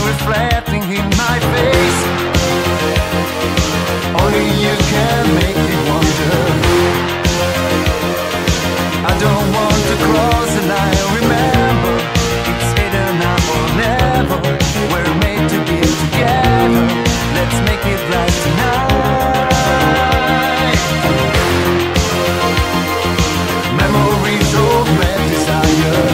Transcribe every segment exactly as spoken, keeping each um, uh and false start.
reflecting in my face. Only you can make me wonder. I don't want to cross the line. Remember, it's either now or never. We're made to be together. Let's make it right tonight. Memories of mad desire,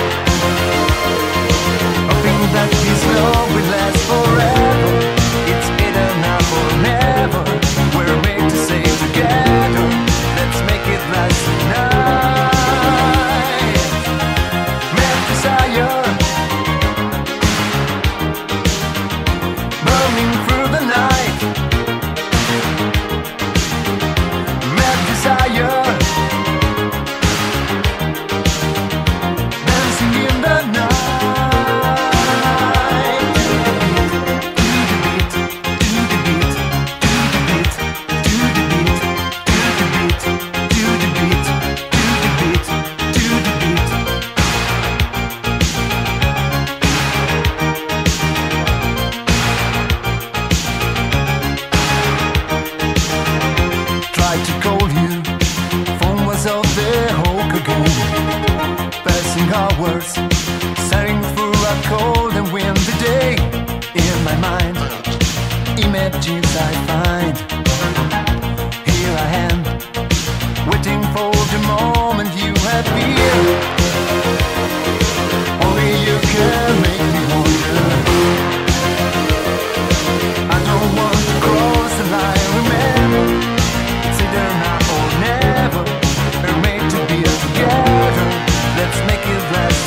hoping that this love will last forever. It's either now or never. We're made to stay together. Let's make it last tonight. Mad desire, burning through the night. Mad desire, dancing in the night. Tried to call you, phone was off the hook again. Passing hours, staring through a cold and windy day. In my mind, images I find. Here I am, waiting for the moment you appear. Only you can make me wonder. I don't want to cross the line, remember. It's either now or never. We're made to be together. Let's make it last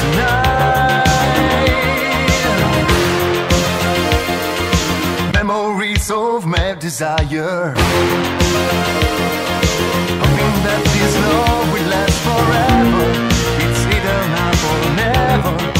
tonight. Memories of mad desire, hoping that this love will last forever. It's either now or never.